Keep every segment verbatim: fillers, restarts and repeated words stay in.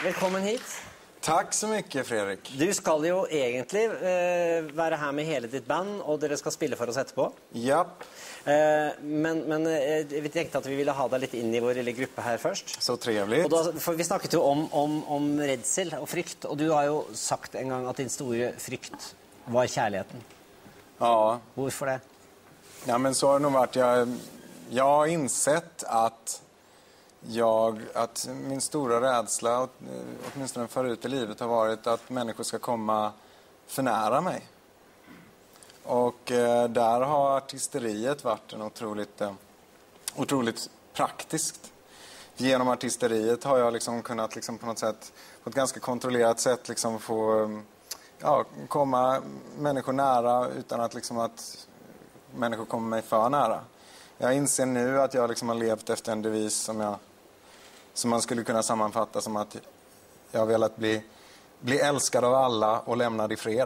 Välkommen hit. Tack så mycket, Fredrik. Du ska ju egentligen eh, vara här med hela ditt band och dere ska spela för oss etterpå. Japp. Eh, men men eh, vi tänkte att vi ville ha dig lite in i vår lilla grupp här först. Så trevligt. Och då, för vi snackade ju om om om rädsel och frykt, och du har ju sagt en gång att din stora frykt var kärleken. Ja. Varför det? Ja, men så har det nog varit. Jag, jag har insett att jag att min stora rädsla, åtminstone förut i livet, har varit att människor ska komma för nära mig. Och eh, där har artisteriet varit en otroligt, eh, otroligt praktiskt. Genom artisteriet har jag liksom kunnat liksom på något sätt, på ett ganska kontrollerat sätt liksom få ja, komma människor nära utan att, liksom att människor kommer mig för nära. Jag inser nu att jag liksom har levt efter en devis som, jag, som man skulle kunna sammanfatta som att jag har velat bli, bli älskad av alla och lämnad i fred.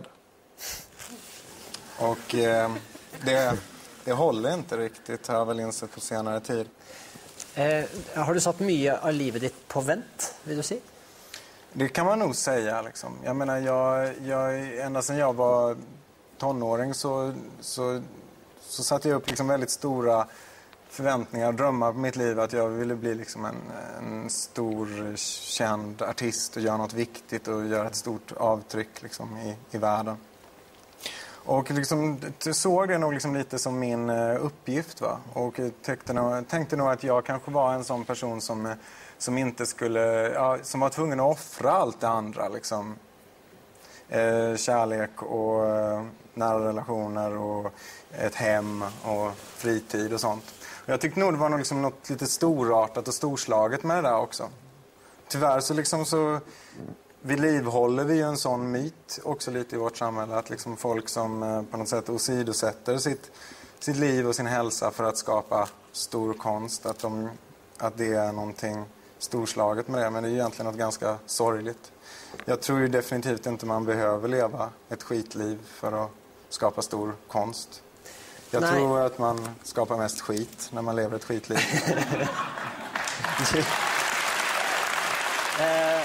Och eh, det, det håller inte riktigt, har jag väl insett på senare tid. Eh, har du satt mycket av livet ditt på vänt, vill du säga? Det kan man nog säga. Liksom. Jag menar, jag, jag, ända sedan jag var tonåring så, så, så satte jag upp liksom väldigt stora förväntningar och drömmar på mitt liv. Att jag ville bli liksom en, en stor, känd artist och göra något viktigt och göra ett stort avtryck liksom, i, i världen. Och liksom, såg det nog liksom lite som min uppgift. Va? Och tänkte nog, tänkte nog att jag kanske var en sån person som, som inte skulle, ja, som var tvungen att offra allt det andra. Liksom. Eh, kärlek och eh, nära relationer och ett hem och fritid och sånt. Och jag tyckte nog det var nog liksom något lite storartat och storslaget med det där också. Tyvärr så liksom så... Vi livhåller vi ju en sån myt också lite i vårt samhälle, att liksom folk som eh, på något sätt åsidosätter sitt, sitt liv och sin hälsa för att skapa stor konst, att, de, att det är någonting storslaget med det, men det är ju egentligen något ganska sorgligt. Jag tror ju definitivt inte man behöver leva ett skitliv för att skapa stor konst. Jag Nej. tror att man skapar mest skit när man lever ett skitliv. eh...